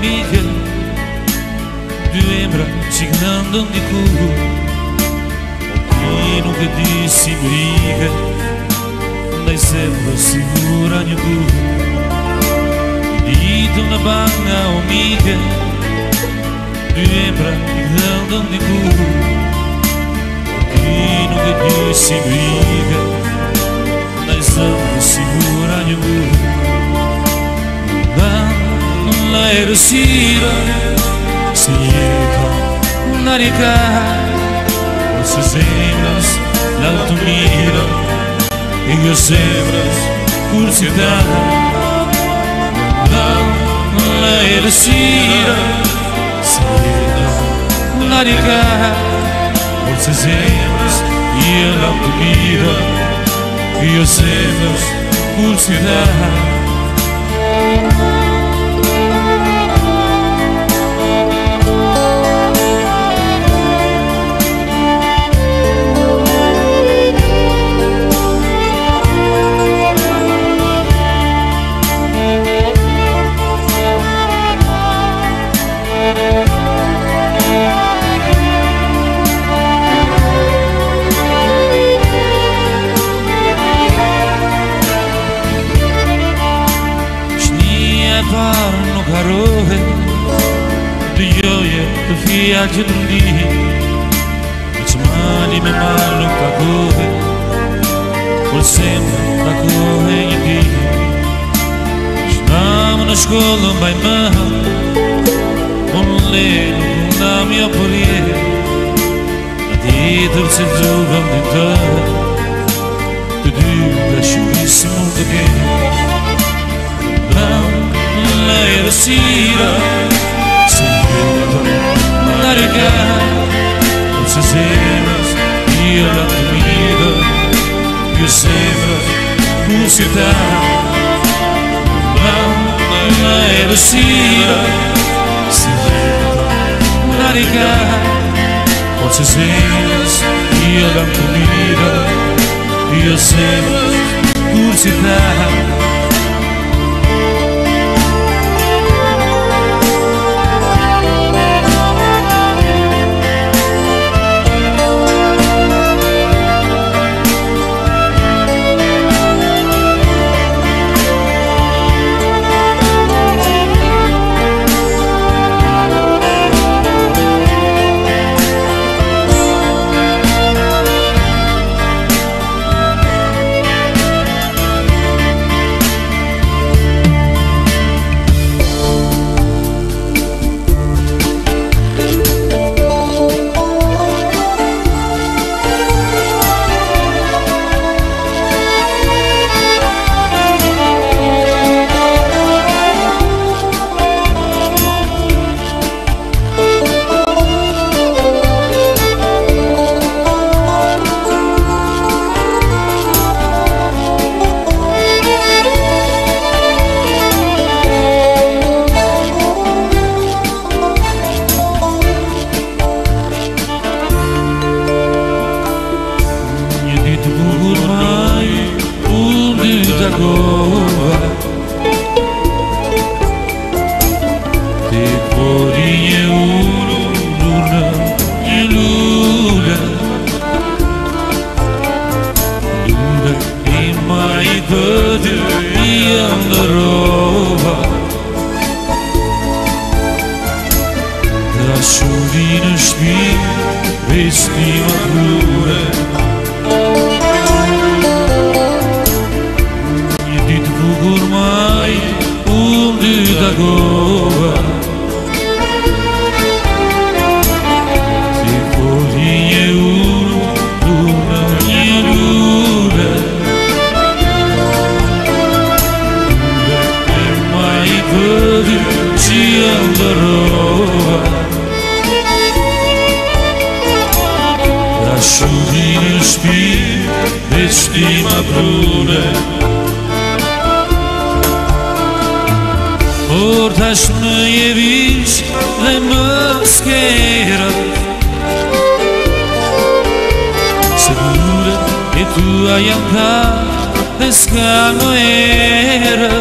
amiche, due embra ciclando di culo, Opino che dissi briga, dai sembra sicura di culo, dito una banga amiche, due embra ciclando di culo, Opino che dissi briga, dai sembra sicura di culo. La erosira se llega una rica Você sembras l'alto mira E io sembras curiosidade La erosira se llega una rica Você sembras io l'alto mira E io sembras curiosidade Parno caroe di gioia e viaggio di ci mani me malo cagoe col sempre la coe in di stiamo na scuola mai ma con le una mia polie a dietro se giova di te tu da sciurissimo che la erosira se llega una rica Você sembras io la comida Io sembras curiosidade La erosira se llega una rica Você sembras io la comida Io sembras curiosidade Portas-me e vis de mosqueira Segura e tu a jantar descanoeira